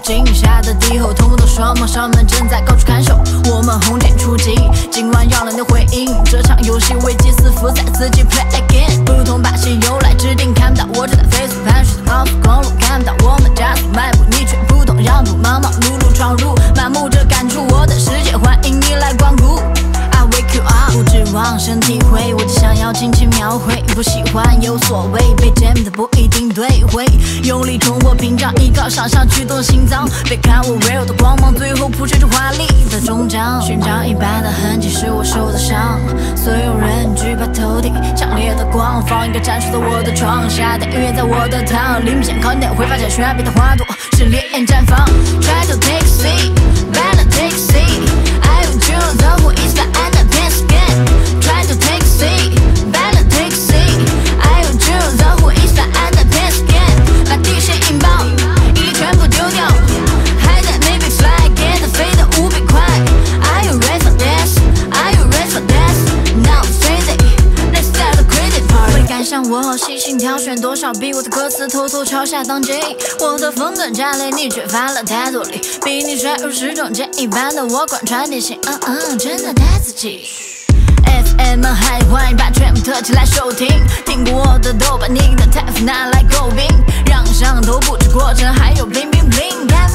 惊吓的敌后，同的双方上门正在高处看守，我们红剑出击，今晚要来的回应。这场游戏危机四伏在自己 play again， 不同把戏由来制定，看不到我正在飞速盘旋的高速公路，看不到我们加速迈步，你却不懂让步，忙忙碌碌闯入，满目着感触我的世界，欢迎你来光顾。I wake you up， 不指望身体会，我只想要尽情描绘，不喜欢有所谓，被 jam 的不一定对，会用力冲破屏障，依靠上上驱动心脏，别看我 real 的光芒，最后谱写出华丽的终章。勋章一般的痕迹是我受的伤，所有人举把头顶，强烈的光放一个战术在我的床下，的音乐在我的汤，鳞片靠近会发现悬崖边的花朵是烈焰绽放。Try to take a seat, better take a seat. I will choose the who is the end of this game. Try to take a seat, better take a seat. I will choose the who is the end of this game. 把地线引爆，一力全部丢掉，还在 maybe fly again 的飞得无比快。Are you ready for this? Are you ready for this? Now it's crazy, let's start the crazy part. 会赶上我细心挑选多少笔，我的歌词偷偷抄下当机。我的风格炸裂，你缺乏了太多力，比你帅如时钟剑一般的我贯穿天性，真的太刺激。FM 嗨，欢迎把全部特起来收听，听过我的都把你的台词拿来诟病，让上头不止过程，还有 bling bling bling。